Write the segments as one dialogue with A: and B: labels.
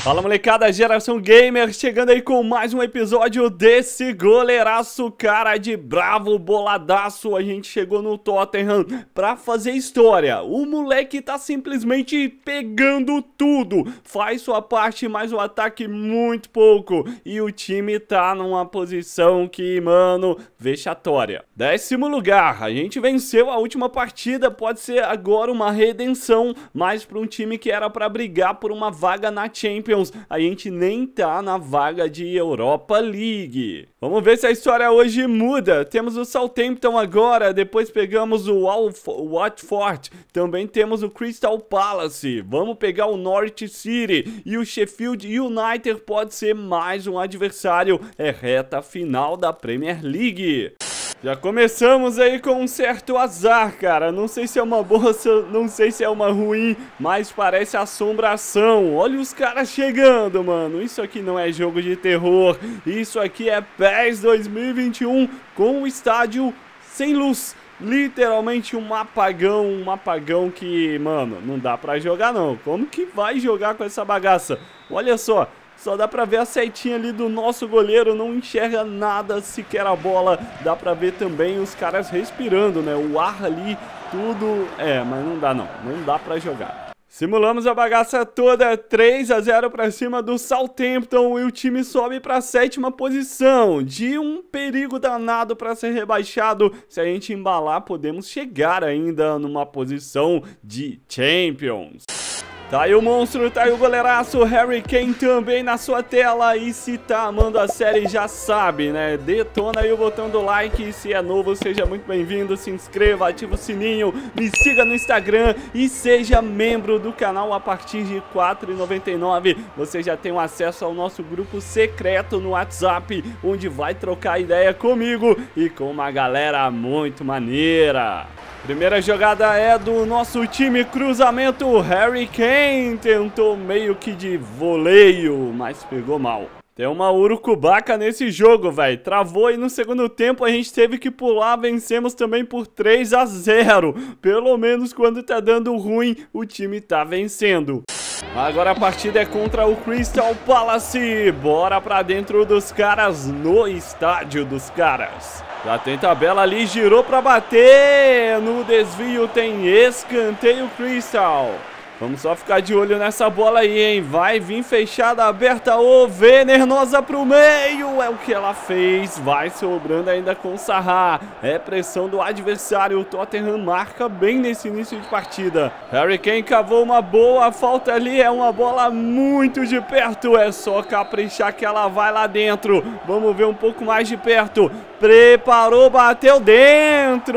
A: Fala molecada, Geração Gamer, chegando aí com mais um episódio desse goleiraço cara de bravo, boladaço. A gente chegou no Tottenham pra fazer história. O moleque tá simplesmente pegando tudo, faz sua parte, mas o ataque muito pouco. E o time tá numa posição que, mano, vexatória. 10º lugar, a gente venceu a última partida, pode ser agora uma redenção, mas pra um time que era pra brigar por uma vaga na Champions, a gente nem tá na vaga de Europa League. Vamos ver se a história hoje muda. Temos o Southampton agora, depois pegamos o Watford, também temos o Crystal Palace, vamos pegar o Norwich City e o Sheffield United pode ser mais um adversário. É reta final da Premier League. Já começamos aí com um certo azar, cara. Não sei se é uma boa, não sei se é uma ruim, mas parece assombração. Olha os caras chegando, mano. Isso aqui não é jogo de terror. Isso aqui é PES 2021 com o estádio sem luz. Literalmente um apagão que, mano, não dá pra jogar não. Como que vai jogar com essa bagaça? Olha só. Só dá pra ver a setinha ali do nosso goleiro, não enxerga nada, sequer a bola. Dá pra ver também os caras respirando, né? O ar ali, tudo... mas não dá não, não dá pra jogar. Simulamos a bagaça toda, 3-0 pra cima do Southampton e o time sobe pra 7ª posição. De um perigo danado pra ser rebaixado, se a gente embalar podemos chegar ainda numa posição de Champions. Tá aí o monstro, tá aí o goleiraço, Harry Kane também na sua tela. E se tá amando a série já sabe, né? Detona aí o botão do like, e se é novo seja muito bem-vindo, se inscreva, ativa o sininho, me siga no Instagram e seja membro do canal a partir de R$ 4,99. Você já tem um acesso ao nosso grupo secreto no WhatsApp, onde vai trocar ideia comigo e com uma galera muito maneira. Primeira jogada é do nosso time, cruzamento, Harry Kane tentou meio que de voleio, mas pegou mal. Tem uma urucubaca nesse jogo, velho, travou e no segundo tempo a gente teve que pular, vencemos também por 3-0. Pelo menos quando tá dando ruim, o time tá vencendo. Agora a partida é contra o Crystal Palace, bora pra dentro dos caras, no estádio dos caras. Já tem tabela ali, girou pra bater, no desvio tem escanteio Crystal. Vamos só ficar de olho nessa bola aí, hein, vai vir fechada, aberta, o Venernosa pro meio, é o que ela fez, vai sobrando ainda com o Saha, é pressão do adversário, o Tottenham marca bem nesse início de partida. Harry Kane cavou uma boa falta ali, é uma bola muito de perto, é só caprichar que ela vai lá dentro, vamos ver um pouco mais de perto. Preparou, bateu dentro,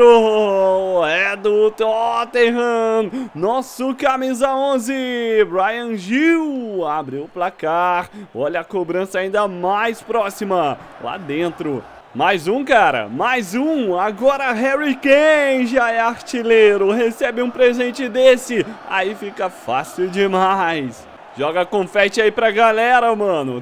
A: é do Tottenham, nosso camisa 11, Bryan Gil, abriu o placar, olha a cobrança ainda mais próxima, lá dentro. Mais um, cara, mais um, agora Harry Kane já é artilheiro, recebe um presente desse, aí fica fácil demais. Joga confete aí pra galera, mano.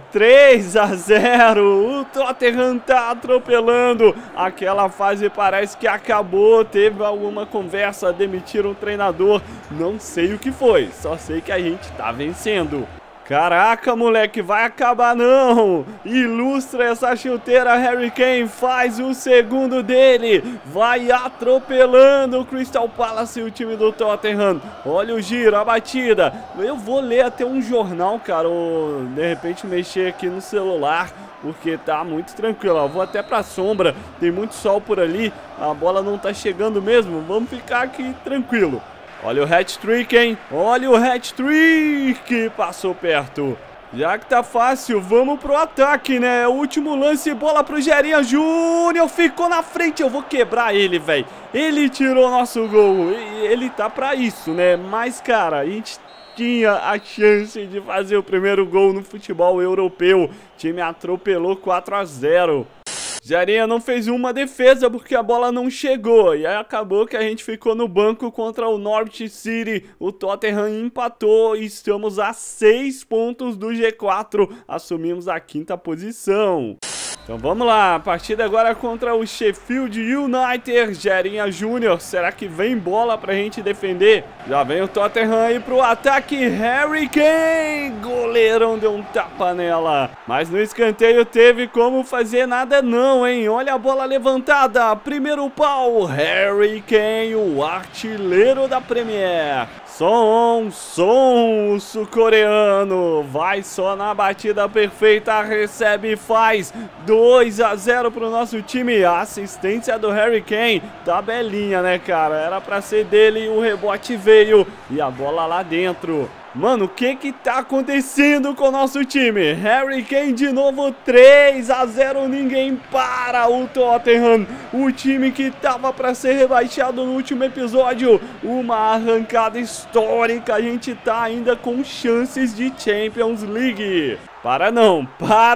A: 3-0. O Tottenham tá atropelando. Aquela fase parece que acabou. Teve alguma conversa, demitiram o treinador. Não sei o que foi. Só sei que a gente tá vencendo. Caraca, moleque, vai acabar não. Ilustra essa chuteira, Harry Kane faz o segundo dele. Vai atropelando o Crystal Palace e o time do Tottenham. Olha o giro, a batida. Eu vou ler até um jornal, cara, ou de repente mexer aqui no celular, porque tá muito tranquilo. Eu vou até pra sombra, tem muito sol por ali. A bola não tá chegando mesmo, vamos ficar aqui tranquilo. Olha o hat-trick, hein? Olha o hat-trick! Passou perto. Já que tá fácil, vamos pro ataque, né? O último lance, bola pro Gerinha Júnior. Ficou na frente, eu vou quebrar ele, velho. Ele tirou nosso gol. Ele tá pra isso, né? Mas, cara, a gente tinha a chance de fazer o primeiro gol no futebol europeu. O time atropelou 4-0. Gerinha não fez uma defesa porque a bola não chegou. E aí acabou que a gente ficou no banco contra o Norwich City. O Tottenham empatou e estamos a 6 pontos do G4. Assumimos a 5ª posição. Então vamos lá, a partida agora contra o Sheffield United, Gerinha Júnior, será que vem bola pra gente defender? Já vem o Tottenham aí pro ataque, Harry Kane, goleirão deu um tapa nela, mas no escanteio teve como fazer nada não, hein, olha a bola levantada, primeiro pau, Harry Kane, o artilheiro da Premier. Son, o sul-coreano, vai só na batida perfeita, recebe e faz 2-0 pro nosso time, assistência do Harry Kane, tabelinha né cara, era pra ser dele, o rebote veio e a bola lá dentro. Mano, o que tá acontecendo com o nosso time? Harry Kane de novo, 3-0, ninguém para o Tottenham. O time que tava para ser rebaixado no último episódio. Uma arrancada histórica, a gente tá ainda com chances de Champions League. Para não,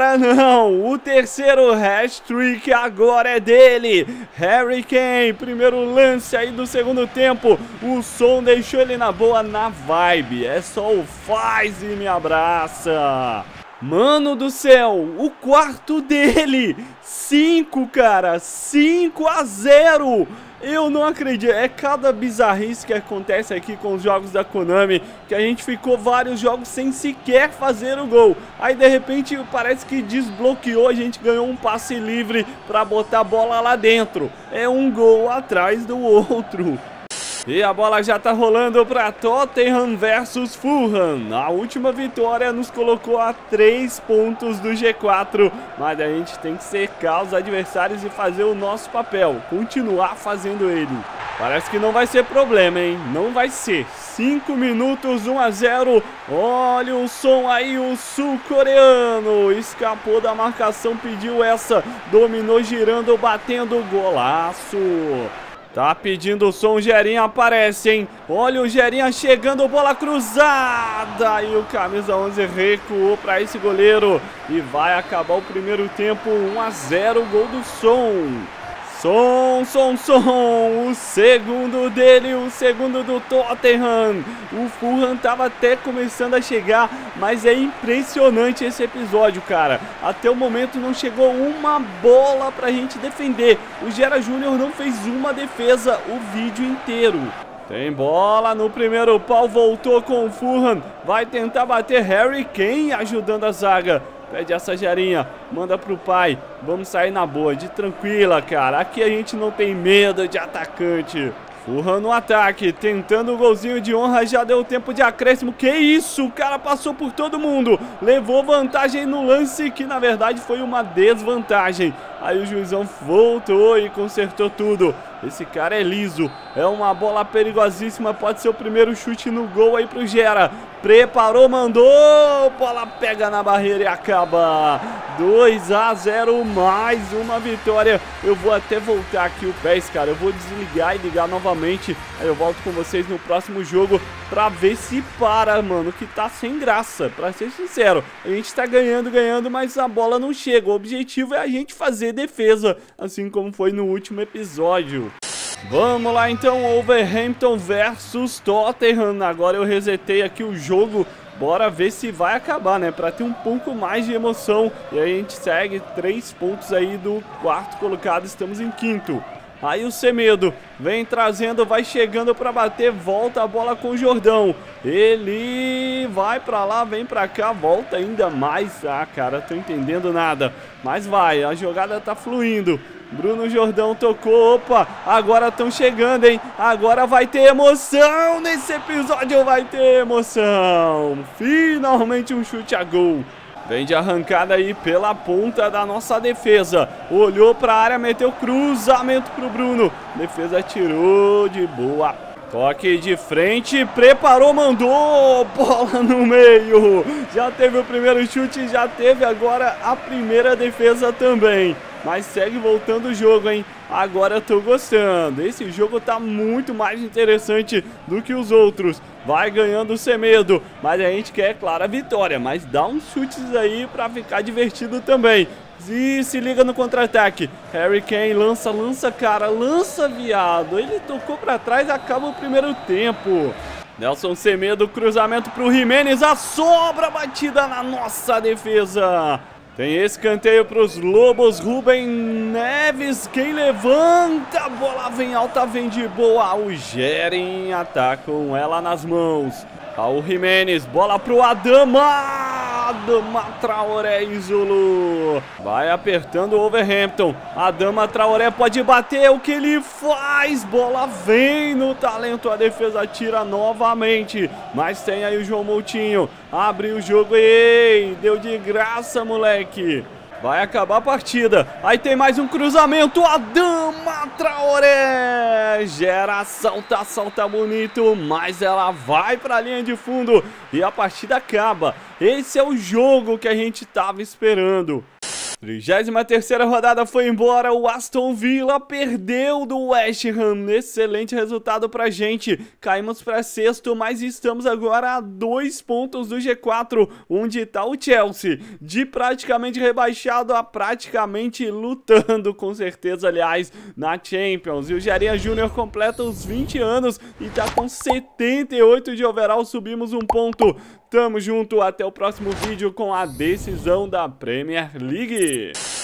A: o terceiro hat-trick agora é dele, Harry Kane, primeiro lance aí do segundo tempo, o Son deixou ele na boa, na vibe, é só o faz e me abraça. Mano do céu, o quarto dele, 5 cara, 5-0. Eu não acredito, é cada bizarrice que acontece aqui com os jogos da Konami, que a gente ficou vários jogos sem sequer fazer o gol. Aí de repente parece que desbloqueou, a gente ganhou um passe livre pra botar a bola lá dentro. É um gol atrás do outro. E a bola já tá rolando para Tottenham versus Fulham. A última vitória nos colocou a 3 pontos do G4. Mas a gente tem que cercar os adversários e fazer o nosso papel. Continuar fazendo ele. Parece que não vai ser problema, hein? Não vai ser. 5 minutos, 1-0. Olha o som aí, o sul-coreano. Escapou da marcação, pediu essa. Dominou girando, batendo, golaço. Tá pedindo o som, o Gerinha aparece, hein? Olha o Gerinha chegando, bola cruzada. E o camisa 11 recuou para esse goleiro. E vai acabar o primeiro tempo, 1-0, gol do Son. Son, o segundo dele, o segundo do Tottenham. O Fulham tava até começando a chegar, mas é impressionante esse episódio, cara. Até o momento não chegou uma bola pra gente defender. O Gera Júnior não fez uma defesa o vídeo inteiro. Tem bola no primeiro pau, voltou com o Fulham. Vai tentar bater, Harry Kane ajudando a zaga. Pede essa Gerinha, manda pro pai. Vamos sair na boa, de tranquila, cara. Aqui a gente não tem medo de atacante. Fulham no ataque, tentando o golzinho de honra. Já deu tempo de acréscimo. Que isso, o cara passou por todo mundo. Levou vantagem no lance, que na verdade foi uma desvantagem. Aí o juizão voltou e consertou tudo. Esse cara é liso, é uma bola perigosíssima, pode ser o primeiro chute no gol aí pro Gera. Preparou, mandou, bola pega na barreira e acaba. 2-0, mais uma vitória. Eu vou até voltar aqui o PES, cara, eu vou desligar e ligar novamente. Aí eu volto com vocês no próximo jogo pra ver se para, mano, que tá sem graça, pra ser sincero. A gente tá ganhando, mas a bola não chega. O objetivo é a gente fazer defesa, assim como foi no último episódio. Vamos lá então, Wolverhampton versus Tottenham. Agora eu resetei aqui o jogo. Bora ver se vai acabar, né? Pra ter um pouco mais de emoção. E aí a gente segue 3 pontos aí do quarto colocado. Estamos em quinto. Aí o Semedo vem trazendo, vai chegando pra bater, volta a bola com o Jordão. Ele vai pra lá, vem pra cá, volta ainda mais. Ah, cara, tô entendendo nada. Mas vai, a jogada tá fluindo. Bruno Jordão tocou, opa, agora estão chegando, hein? Agora vai ter emoção nesse episódio, vai ter emoção. Finalmente um chute a gol. Vem de arrancada aí pela ponta da nossa defesa. Olhou pra área, meteu cruzamento pro Bruno. Defesa tirou de boa. Toque de frente, preparou, mandou. Bola no meio. Já teve o primeiro chute, já teve agora a primeira defesa também. Mas segue voltando o jogo, hein? Agora eu tô gostando. Esse jogo tá muito mais interessante do que os outros. Vai ganhando sem medo. Mas a gente quer, claro, a vitória. Mas dá uns chutes aí pra ficar divertido também. E se liga no contra-ataque. Harry Kane lança, cara. Lança, viado. Ele tocou pra trás, acaba o primeiro tempo. Nelson Semedo, cruzamento pro Jimenez. A sobra batida na nossa defesa. Tem escanteio para os Lobos, Rubem Neves, quem levanta, a bola vem alta, vem de boa, o Gerin ataca com ela nas mãos. Raul Jimenez, bola pro Adama Traoré isolou. Vai apertando o Wolverhampton. Adama Traoré pode bater, o que ele faz? Bola vem no talento, a defesa tira novamente. Mas tem aí o João Moutinho. Abre o jogo, ei, deu de graça, moleque. Vai acabar a partida. Aí tem mais um cruzamento. Adama Traoré. Geração, salta bonito. Mas ela vai para a linha de fundo. E a partida acaba. Esse é o jogo que a gente tava esperando. 33ª rodada foi embora, o Aston Villa perdeu do West Ham, excelente resultado pra gente, caímos pra sexto, mas estamos agora a 2 pontos do G4, onde tá o Chelsea, de praticamente rebaixado a praticamente lutando, com certeza, aliás, na Champions, e o Jarinha Júnior completa os 20 anos e tá com 78 de overall, subimos um ponto. Tamo junto, até o próximo vídeo com a decisão da Premier League.